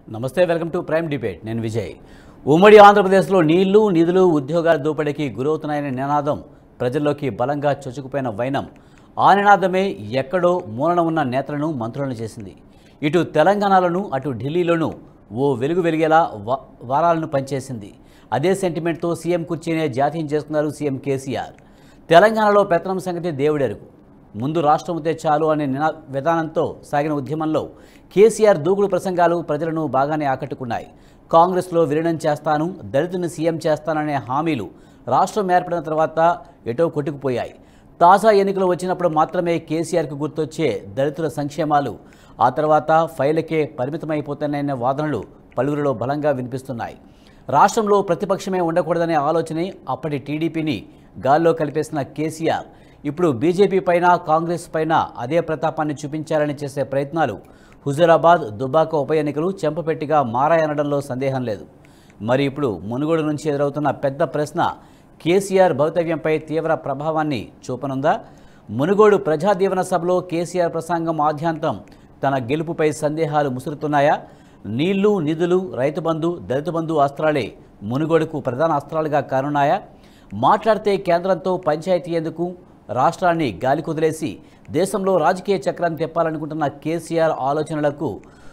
నమస్తే, welcome to prime debate. నేను విజయ్. ఉమ్మడి ఆంధ్రప్రదేశ్లో నీళ్లు, నిధులు, ఉద్యోగాల దోపిడీకి గురవుతున్నాయనే నినాదం ప్రజల్లోకి బలంగా చొచ్చుకుపోయిన వైనం ఆ నినాదమే ఎక్కడో మూలన ఉన్న నేతలను మంత్రులను చేసింది. ఇటు తెలంగాణలోనూ అటు ఢిల్లీలోనూ ఓ వెలుగు వెలిగేలా వారాలను పనిచేసింది. అదే సెంటిమెంట్తో సీఎం కుర్చీనే జాతీయం చేసుకున్నారు సీఎం కేసీఆర్. తెలంగాణలో పెత్తనం సంగతి దేవుడెరుగు. ముందు రాష్ట్రముతే చాలు అనే విధానంతో సాగిన ఉద్యమంలో కేసీఆర్ దూకుడు ప్రసంగాలు ప్రజలను బాగానే ఆకట్టుకున్నాయి. కాంగ్రెస్లో విలీనం చేస్తాను, దళితుని సీఎం చేస్తాననే హామీలు రాష్ట్రం ఏర్పడిన తర్వాత ఎటో కొట్టుకుపోయాయి. తాజా ఎన్నికలు వచ్చినప్పుడు మాత్రమే కేసీఆర్కు గుర్తొచ్చే దళితుల సంక్షేమాలు ఆ తర్వాత ఫైలకే పరిమితమైపోతాయనే వాదనలు పలువురిలో బలంగా వినిపిస్తున్నాయి. రాష్ట్రంలో ప్రతిపక్షమే ఉండకూడదనే ఆలోచనే అప్పటి టీడీపీని గాల్లో కలిపేసిన కేసీఆర్ ఇప్పుడు బీజేపీ పైన, కాంగ్రెస్ పైన అదే ప్రతాపాన్ని చూపించాలని చేసే ప్రయత్నాలు హుజూరాబాద్, దుబ్బాక ఉప ఎన్నికలు చెంపపెట్టిగా మారాయనడంలో సందేహం లేదు. మరి ఇప్పుడు మునుగోడు నుంచి ఎదురవుతున్న పెద్ద ప్రశ్న కేసీఆర్ భవితవ్యంపై తీవ్ర ప్రభావాన్ని చూపనుందా? మునుగోడు ప్రజాదీవన సభలో కేసీఆర్ ప్రసంగం ఆద్యంతం తన గెలుపుపై సందేహాలు ముసురుతున్నాయా? నీళ్లు, నిధులు, రైతు బంధు, దళిత బంధు అస్త్రాలే మునుగోడుకు ప్రధాన అస్త్రాలుగా కానున్నాయా? మాట్లాడితే కేంద్రంతో పంచాయతీ ఎందుకు, రాష్ట్రాన్ని గాలి కుదిలేసి దేశంలో రాజకీయ చక్రాన్ని తెప్పాలనుకుంటున్న కేసీఆర్ ఆలోచనలకు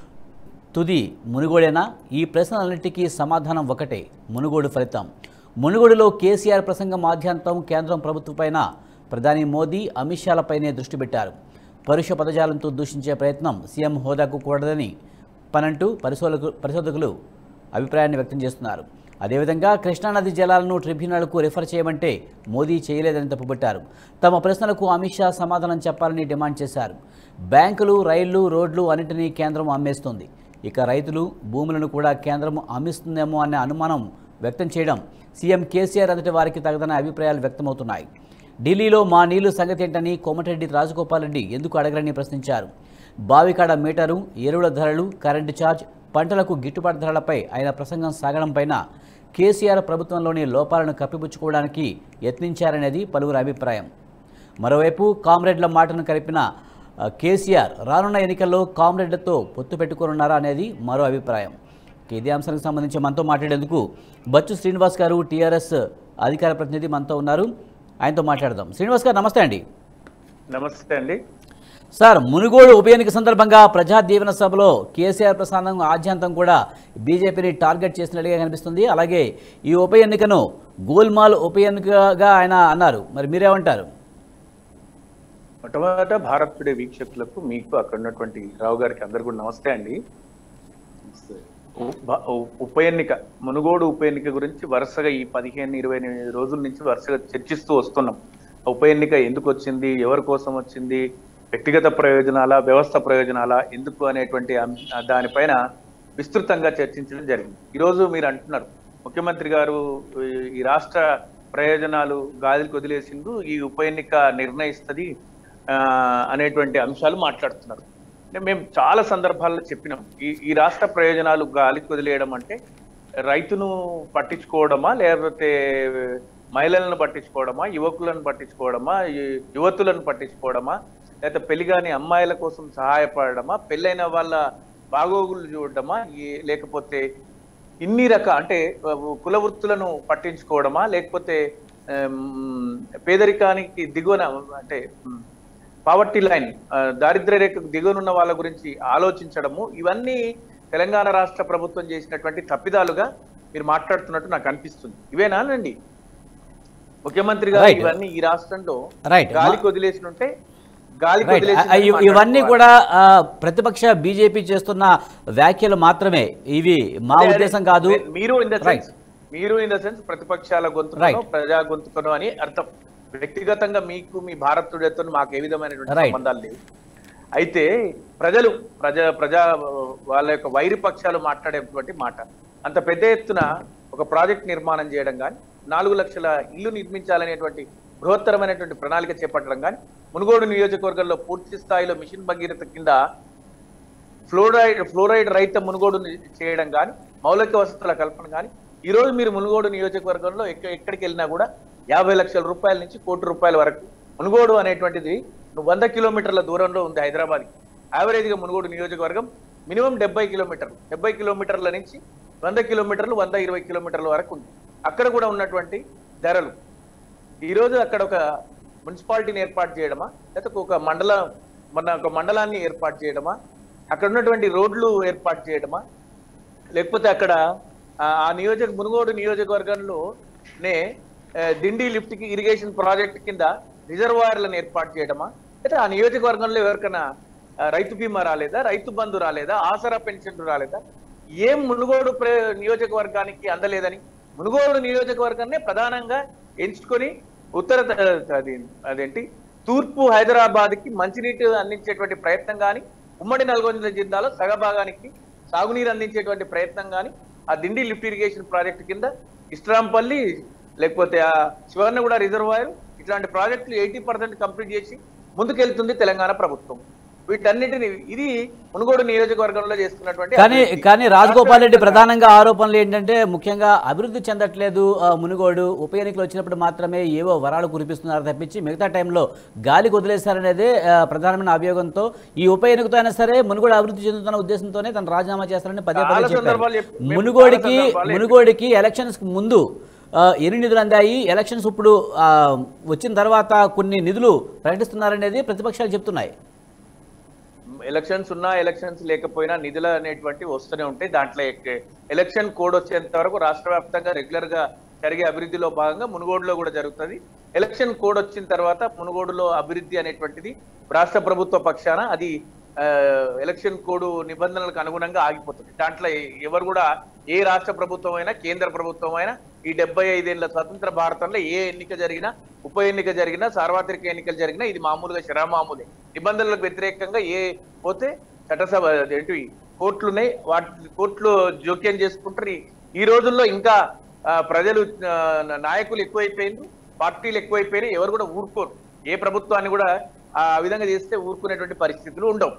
తుది మునుగోడేనా? ఈ ప్రశ్నలన్నింటికీ సమాధానం ఒకటే, మునుగోడు ఫలితం. మునుగోడులో కేసీఆర్ ప్రసంగం ఆద్యంతం కేంద్రం ప్రభుత్వంపైన, ప్రధాని మోదీ, అమిత్ షాలపైనే దృష్టి పెట్టారు. పరుష పదజాలంతో దూషించే ప్రయత్నం సీఎం హోదాకు కూడదని పనంటూ పరిశోధకులు అభిప్రాయాన్ని వ్యక్తం చేస్తున్నారు. అదేవిధంగా కృష్ణానది జలాలను ట్రిబ్యునల్కు రిఫర్ చేయమంటే మోదీ చేయలేదని తప్పుపట్టారు. తమ ప్రశ్నలకు అమిత్ షా సమాధానం చెప్పాలని డిమాండ్ చేశారు. బ్యాంకులు, రైళ్లు, రోడ్లు అన్నింటినీ కేంద్రం అమ్మేస్తుంది, ఇక రైతులు, భూములను కూడా కేంద్రం అమ్మిస్తుందేమో అనే అనుమానం వ్యక్తం చేయడం సీఎం కేసీఆర్ అంతటి వారికి తగదన్న అభిప్రాయాలు వ్యక్తమవుతున్నాయి. ఢిల్లీలో మా నీళ్లు సంగతి ఏంటని కోమటిరెడ్డి రాజగోపాల్ రెడ్డి ఎందుకు అడగరని ప్రశ్నించారు. బావికాడ మీటరు, ఎరువుల ధరలు, కరెంటు ఛార్జ్, పంటలకు గిట్టుబాటు ధరలపై ఆయన ప్రసంగం సాగడం పైన కేసీఆర్ ప్రభుత్వంలోని లోపాలను కప్పిపుచ్చుకోవడానికి యత్నించారనేది పలువురి అభిప్రాయం. మరోవైపు కామ్రేడ్ల మాటను కలిపిన కేసీఆర్ రానున్న ఎన్నికల్లో కామ్రేడ్లతో పొత్తు పెట్టుకోనున్నారా అనేది మరో అభిప్రాయం. ఇదే అంశానికి సంబంధించి మనతో మాట్లాడేందుకు బచ్చు శ్రీనివాస్ గారు, టీఆర్ఎస్ అధికార ప్రతినిధి మనతో ఉన్నారు. ఆయనతో మాట్లాడదాం. శ్రీనివాస్ గారు నమస్తే అండి. నమస్తే అండి సార్, మునుగోడు ఉప ఎన్నిక సందర్భంగా ప్రజా దీవెన సభలో కేసీఆర్ ప్రసంగం ఆద్యంతం కూడా బీజేపీని టార్గెట్ చేసినట్టుగా కనిపిస్తుంది. అలాగే ఈ ఉప ఎన్నికను గోల్మాల్ ఉప ఎన్నికగా ఆయన అన్నారు. మరి మీరేమంటారు? మొట్టమొదట భారత్ టుడే వీక్షకులకు, మీకు అక్కడ ఉన్నటువంటి రావు గారికి అందరు కూడా నమస్తే అండి. ఉప ఎన్నిక, మునుగోడు ఉప ఎన్నిక గురించి వరుసగా ఈ 15-20 రోజుల నుంచి వరుసగా చర్చిస్తూ వస్తున్నాం. ఉప ఎన్నిక ఎందుకు వచ్చింది, ఎవరి కోసం వచ్చింది, వ్యక్తిగత ప్రయోజనాల, వ్యవస్థ ప్రయోజనాల, ఎందుకు అనేటువంటి దానిపైన విస్తృతంగా చర్చించడం జరిగింది. ఈరోజు మీరు అంటున్నారు ముఖ్యమంత్రి గారు ఈ రాష్ట్ర ప్రయోజనాలు గాలికి వదిలేసిండు, ఈ ఉప ఎన్నిక నిర్ణయిస్తుంది అనేటువంటి అంశాలు మాట్లాడుతున్నారు. మేము చాలా సందర్భాల్లో చెప్పినాం, ఈ రాష్ట్ర ప్రయోజనాలు గాలికి వదిలేయడం అంటే రైతును పట్టించుకోవడమా, లేకపోతే మహిళలను పట్టించుకోవడమా, యువకులను పట్టించుకోవడమా, యువతులను పట్టించుకోవడమా, లేకపోతే పెళ్లిగాని అమ్మాయిల కోసం సహాయపడమా, పెళ్ళైన వాళ్ళ బాగోగులు చూడడమా, లేకపోతే ఇన్ని అంటే కుల వృత్తులను పట్టించుకోవడమా, లేకపోతే పేదరికానికి దిగువన అంటే పావర్టీ లైన్, దారిద్ర్య రేఖకు దిగువనున్న వాళ్ళ గురించి ఆలోచించడము, ఇవన్నీ తెలంగాణ రాష్ట్ర ప్రభుత్వం చేసినటువంటి తప్పిదాలుగా మీరు మాట్లాడుతున్నట్టు నాకు అనిపిస్తుంది. ఇవేనానండి ముఖ్యమంత్రి గారు ఇవన్నీ ఈ రాష్ట్రంలో గాలికి వదిలేసినుంటే ఇవన్నీ కూడా ప్రతిపక్ష బీజేపీ చేస్తున్న వ్యాఖ్యలు మాత్రమే, ఇవి మా ఉద్దేశం కాదు. మీరు ఇన్ ద సెన్స్ ప్రతిపక్షాల గొంతుకను, ప్రజా గొంతుకను అని అర్థం. వ్యక్తిగతంగా మీకు మీ భారతుడితో మాకు ఏ విధమైనటువంటి సంబంధాలు లేవు. అయితే ప్రజా వాళ్ళ యొక్క వైరి పక్షాలు మాట్లాడేటువంటి మాట, అంత పెద్ద ఎత్తున ఒక ప్రాజెక్ట్ నిర్మాణం చేయడం కానీ, 4 లక్షల ఇల్లు నిర్మించాలనేటువంటి బృహత్తరమైనటువంటి ప్రణాళిక చేపట్టడం కానీ, మునుగోడు నియోజకవర్గంలో పూర్తి స్థాయిలో మిషన్ భగీరథ కింద ఫ్లోరైడ్ రహిత మునుగోడు చేయడం కానీ, మౌలిక వసతుల కల్పన కానీ, ఈరోజు మీరు మునుగోడు నియోజకవర్గంలో ఎక్కడికి వెళ్ళినా కూడా 50 లక్షల రూపాయల నుంచి 1 కోటి రూపాయల వరకు మునుగోడు అనేటువంటిది 100 కిలోమీటర్ల దూరంలో ఉంది హైదరాబాద్కి. యావరేజ్గా మునుగోడు నియోజకవర్గం మినిమం 70 కిలోమీటర్ల నుంచి 100 కిలోమీటర్లు 120 కిలోమీటర్ల వరకు ఉంది. అక్కడ కూడా ఉన్నటువంటి ధరలు ఈరోజు అక్కడ ఒక మున్సిపాలిటీని ఏర్పాటు చేయడమా, లేకపోతే ఒక మండలాన్ని ఏర్పాటు చేయడమా, అక్కడ ఉన్నటువంటి రోడ్లు ఏర్పాటు చేయడమా, లేకపోతే అక్కడ మునుగోడు నియోజకవర్గంలోనే దిండి లిఫ్ట్ ఇరిగేషన్ ప్రాజెక్ట్ కింద రిజర్వాయర్లను ఏర్పాటు చేయడమా, అయితే ఆ నియోజకవర్గంలో ఎవరికైనా రైతు బీమా రాలేదా, రైతు బంధు రాలేదా, ఆసరా పెన్షన్ రాలేదా, ఏం మునుగోడు నియోజకవర్గానికి అందలేదని మునుగోడు నియోజకవర్గాన్ని ప్రధానంగా ఎంచుకొని తూర్పు హైదరాబాద్ కి మంచినీటి అందించేటువంటి ప్రయత్నం కానీ, ఉమ్మడి నల్గొండ జిల్లాలో సగభాగానికి సాగునీరు అందించేటువంటి ప్రయత్నం కానీ, ఆ దిండి లిఫ్ట్ ఇరిగేషన్ ప్రాజెక్టు కింద ఇస్ట్రాంపల్లి లేకపోతే ఆ శివన్నగూడ రిజర్వాయర్ ఇట్లాంటి ప్రాజెక్టులు 80% కంప్లీట్ చేసి ముందుకెళ్తుంది తెలంగాణ ప్రభుత్వం. వీటన్నిటిని ఇది మునుగోడు నియోజకవర్గంలో చేస్తున్నటువంటి కానీ రాజగోపాల్ రెడ్డి ప్రధానంగా ఆరోపణలు ఏంటంటే ముఖ్యంగా అభివృద్ధి చెందట్లేదు మునుగోడు, ఉప ఎన్నికలు వచ్చినప్పుడు మాత్రమే ఏవో వరాలు కురిపిస్తున్నారు తప్పించి మిగతా టైంలో గాలికి వదిలేశారనేదే ప్రధానమైన అభియోగంతో ఈ ఉప ఎన్నికతో అయినా సరే మునుగోడు అభివృద్ధి చెందుతున్న ఉద్దేశంతోనే తను రాజీనామా చేస్తారని పదే చెప్పారు. మునుగోడికి ఎలక్షన్స్ ముందు ఎన్ని నిధులు అందాయి, ఎలక్షన్స్ ఇప్పుడు వచ్చిన తర్వాత కొన్ని నిధులు ప్రకటిస్తున్నారనేది ప్రతిపక్షాలు చెప్తున్నాయి. ఎలక్షన్స్ ఉన్నా ఎలక్షన్స్ లేకపోయినా నిధులు అనేటువంటివి వస్తూనే ఉంటాయి. దాంట్లో ఎలక్షన్ కోడ్ వచ్చేంత వరకు రాష్ట్ర వ్యాప్తంగా రెగ్యులర్ గా జరిగే అభివృద్ధిలో భాగంగా మునుగోడులో కూడా జరుగుతుంది. ఎలక్షన్ కోడ్ వచ్చిన తర్వాత మునుగోడులో అభివృద్ధి అనేటువంటిది రాష్ట్ర ప్రభుత్వ పక్షాన అది ఎలక్షన్ కోడ్ నిబంధనలకు అనుగుణంగా ఆగిపోతుంది. దాంట్లో ఎవరు కూడా ఏ రాష్ట్ర ప్రభుత్వం అయినా కేంద్ర ప్రభుత్వం అయినా ఈ 75 ఏళ్ల స్వతంత్ర భారతంలో ఏ ఎన్నిక జరిగినా, ఉప ఎన్నిక జరిగినా, సార్వత్రిక ఎన్నికలు జరిగినా ఇది మామూలుగా శరామామూలే. నిబంధనలకు వ్యతిరేకంగా పోతే చట్టసభ కోర్టులున్నాయి, వాటి కోర్టులు జోక్యం చేసుకుంటారు. ఈ రోజుల్లో ఇంకా ప్రజలు నాయకులు ఎక్కువైపోయింది, పార్టీలు ఎక్కువైపోయినాయి, ఎవరు కూడా ఊరుకోరు. ఏ ప్రభుత్వాన్ని కూడా ఆ విధంగా చేస్తే ఊరుకునేటువంటి పరిస్థితులు ఉండవు.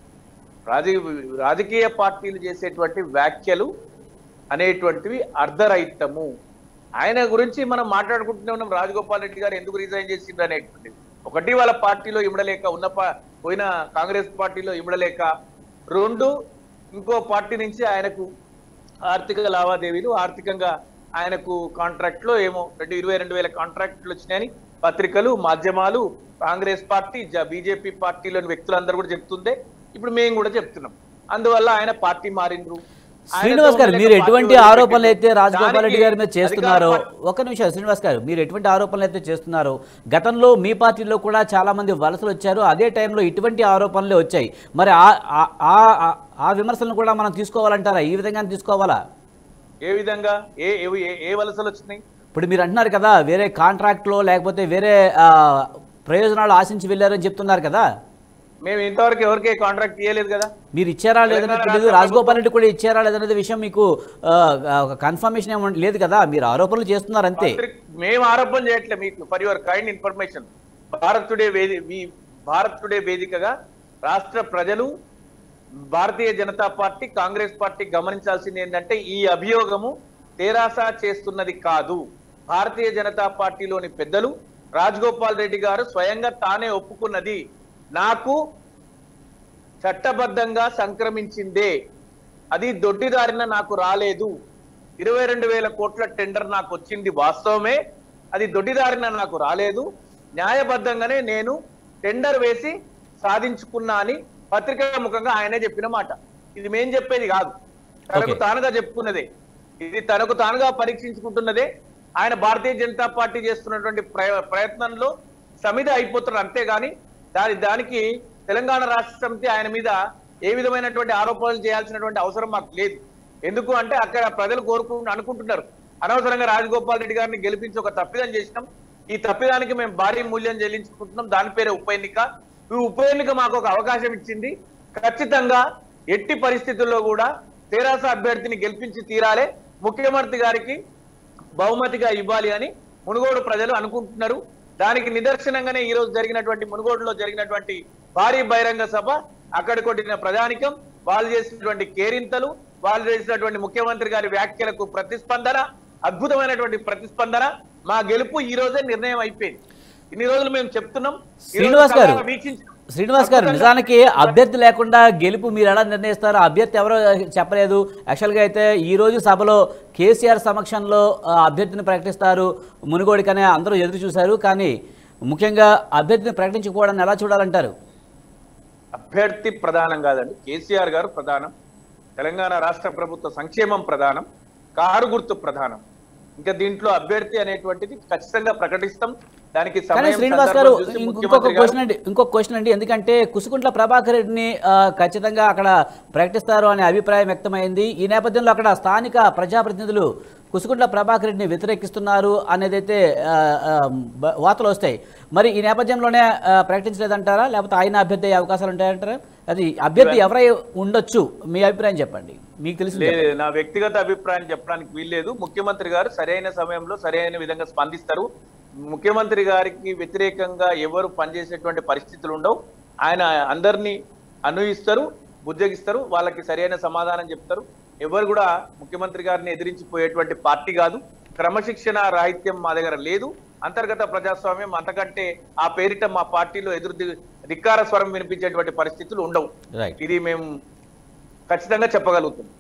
రాజకీయ పార్టీలు చేసేటువంటి వ్యాఖ్యలు అనేటువంటివి అర్ధరహితము. ఆయన గురించి మనం మాట్లాడుకుంటూనే ఉన్నాం. రాజగోపాల్ రెడ్డి గారు ఎందుకు రిజైన్ చేసిండ్రు అనేటువంటిది ఒకటి, వాళ్ళ పార్టీలో ఇమ్మడలేక, పోయిన కాంగ్రెస్ పార్టీలో ఇమ్మడలేక, 2 ఇంకో పార్టీ నుంచి ఆయనకు ఆర్థిక లావాదేవీలు, ఆర్థికంగా ఆయనకు కాంట్రాక్ట్లో ఏమో 22,000 కాంట్రాక్టులు వచ్చినాయని పత్రికలు, మాధ్యమాలు, కాంగ్రెస్ పార్టీ, బీజేపీ పార్టీలోని వ్యక్తులందరూ కూడా చెప్తుందే, ఇప్పుడు మేము కూడా చెప్తున్నాం. అందువల్ల ఆయన పార్టీ మారిండ్రు. శ్రీనివాస్ గారు, మీరు ఎటువంటి ఆరోపణలు అయితే రాజగోపాల్ రెడ్డి గారి మీద చేస్తున్నారో, ఒక నిమిషం శ్రీనివాస్ గారు, మీరు ఎటువంటి ఆరోపణలు అయితే చేస్తున్నారో, గతంలో మీ పార్టీలో కూడా చాలా మంది వలసలు వచ్చారు, అదే టైంలో ఇటువంటి ఆరోపణలే వచ్చాయి. మరి ఆ విమర్శలను కూడా మనం తీసుకోవాలంటారా? ఈ విధంగా తీసుకోవాలా? ఏ విధంగా ఏ వలసలు వచ్చినాయి? ఇప్పుడు మీరు అంటున్నారు కదా, వేరే కాంట్రాక్ట్లో లేకపోతే వేరే ప్రయోజనాలు ఆశించి వెళ్ళారని చెప్తున్నారు కదా. మేము ఇంతవరకు ఎవరికి కాంట్రాక్ట్ ఇవ్వలేదు కదా. మీరు ఇచ్చారా లేదని తెలియదు, రాజగోపాల్ రెడ్డి కూడా ఇచ్చారా లేదనేది విషయం మీకు కన్ఫర్మేషన్ ఏమి లేదు కదా, మీరు ఆరోపణలు చేస్తున్నారు అంతే. మేము ఆరోపణ చేయట్లేదు. మీకు for your kind information, Bharat today వేదికగా రాష్ట్ర ప్రజలు, భారతీయ జనతా పార్టీ, కాంగ్రెస్ పార్టీ గమనించాల్సింది ఏంటంటే ఈ అభియోగము తెరాస చేస్తున్నది కాదు. భారతీయ జనతా పార్టీలోని పెద్దలు, రాజగోపాల్ రెడ్డి గారు స్వయంగా తానే ఒప్పుకున్నది. నాకు చట్టబద్ధంగా సంక్రమించిందే, అది దొడ్డిదారిన నాకు రాలేదు. 22,000 కోట్ల టెండర్ నాకు వచ్చింది వాస్తవమే, అది దొడ్డిదారిన నాకు రాలేదు. న్యాయబద్ధంగానే నేను టెండర్ వేసి సాధించుకున్నా అని పత్రికా ముఖంగా ఆయనే చెప్పిన మాట. ఇది మేం చెప్పేది కాదు, తనకు తానుగా చెప్పుకున్నదే. ఇది తనకు తానుగా పరీక్షించుకుంటున్నదే. ఆయన భారతీయ జనతా పార్టీ చేస్తున్నటువంటి ప్రయత్నంలో సమిధ అయిపోతున్నారు అంతేగాని దానికి తెలంగాణ రాష్ట్ర సమితి ఆయన మీద ఏ విధమైనటువంటి ఆరోపణలు చేయాల్సినటువంటి అవసరం మాకు లేదు. ఎందుకు అంటే అక్కడ ప్రజలు అనుకుంటున్నారు అనవసరంగా రాజగోపాల్ రెడ్డి గారిని గెలిపించి ఒక తప్పిదం చేసినాం, ఈ తప్పిదానికి మేము భారీ మూల్యం చెల్లించుకుంటున్నాం, దాని పేరే ఉప ఎన్నిక. ఈ ఉప ఎన్నిక మాకు ఒక అవకాశం ఇచ్చింది, ఖచ్చితంగా ఎట్టి పరిస్థితుల్లో కూడా తెరాస అభ్యర్థిని గెలిపించి తీరాలే, ముఖ్యమంత్రి గారికి బహుమతిగా ఇవ్వాలి అని మునుగోడు ప్రజలు అనుకుంటున్నారు. దానికి నిదర్శనంగానే ఈ రోజు జరిగినటువంటి మునుగోడులో జరిగినటువంటి భారీ బహిరంగ సభ, అక్కడ కొట్టిన ప్రజానికం, వాళ్ళు చేసినటువంటి కేరింతలు, వాళ్ళు చేసినటువంటి ముఖ్యమంత్రి గారి వ్యాఖ్యలకు ప్రతిస్పందన, అద్భుతమైనటువంటి ప్రతిస్పందన. మా గెలుపు ఈ రోజే నిర్ణయం అయిపోయింది. ఇన్ని రోజులు మేము చెప్తున్నాం, శ్రీనివాస్ గారు శ్రీనివాస్ గారు, నిజానికి అభ్యర్థి లేకుండా గెలుపు మీరు ఎలా నిర్ణయిస్తారు? అభ్యర్థి ఎవరో చెప్పలేదు. యాక్చువల్గా అయితే ఈ రోజు సభలో కేసీఆర్ సమక్షంలో అభ్యర్థిని ప్రకటిస్తారు మునుగోడికనే అందరూ ఎదురు చూశారు. కానీ ముఖ్యంగా అభ్యర్థిని ప్రకటించుకోవడాన్ని ఎలా చూడాలంటారు? అభ్యర్థి ప్రధానం కాదండి, కేసీఆర్ గారు ప్రధానం, తెలంగాణ రాష్ట్ర ప్రభుత్వ సంక్షేమం ప్రధానం, కారు గుర్తు ప్రధానం. ఇంకా దీంట్లో అభ్యర్థి అనేటువంటిది ఖచ్చితంగా ప్రకటిస్తాం. దానికి కానీ శ్రీనివాస్ గారు ఇంకొక క్వశ్చన్ అండి, ఎందుకంటే కుసుకుంట్ల ప్రభాకర్ రెడ్డిని ఖచ్చితంగా అక్కడ ప్రకటిస్తారు అనే అభిప్రాయం వ్యక్తమైంది. ఈ నేపథ్యంలో అక్కడ స్థానిక ప్రజాప్రతినిధులు కుసుకుంట్ల ప్రభాకర్ రెడ్డిని వ్యతిరేకిస్తున్నారు అనేదైతే వార్తలు వస్తాయి. మరి ఈ నేపథ్యంలోనే ప్రకటించలేదంటారా, లేకపోతే ఆయన అభ్యర్థి అయ్యే అవకాశాలు ఉంటాయంటారా? అది అభ్యర్థి ఎవరై ఉండొచ్చు, మీ అభిప్రాయం చెప్పండి, మీకు తెలిసి. నా వ్యక్తిగత అభిప్రాయం చెప్పడానికి వీల్లేదు. ముఖ్యమంత్రి గారు సరైన సమయంలో సరైన విధంగా స్పందిస్తారు. ముఖ్యమంత్రి గారికి వ్యతిరేకంగా ఎవరు పనిచేసేటువంటి పరిస్థితులు ఉండవు. ఆయన అందరినీ అనుయిస్తారు, బుజ్జగిస్తారు, వాళ్ళకి సరైన సమాధానం చెప్తారు. ఎవరు కూడా ముఖ్యమంత్రి గారిని ఎదిరించిపోయేటువంటి పార్టీ కాదు. క్రమశిక్షణ రాహిత్యం మా దగ్గర లేదు. అంతర్గత ప్రజాస్వామ్యం అంతకంటే ఆ పేరిట మా పార్టీలో ధిక్కార స్వరం వినిపించేటువంటి పరిస్థితులు ఉండవు. ఇది మేము ఖచ్చితంగా చెప్పగలుగుతాం.